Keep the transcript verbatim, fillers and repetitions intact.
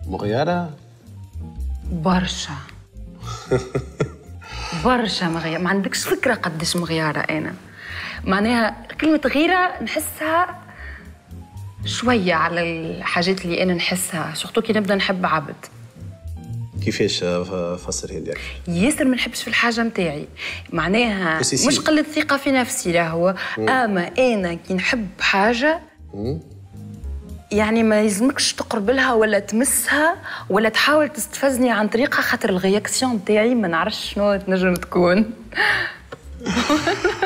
مغيرة؟ برشا برشا مغيرة، ما عندكش فكرة قديش مغيرة أنا. معناها كلمة غيرة نحسها شوية على الحاجات اللي أنا نحسها، سورتو كي نبدا نحب عبد. كيفاش فسرها لي أكثر؟ ياسر ما نحبش في الحاجة متاعي، معناها مش قلة ثقة في نفسي راهو، أما أنا كي نحب حاجة مم. يعني ما يلزمكش تقرب لها ولا تمسها ولا تحاول تستفزني عن طريقها، خاطر الرياكسيون تاعي ما نعرفش شنو تنجم تكون.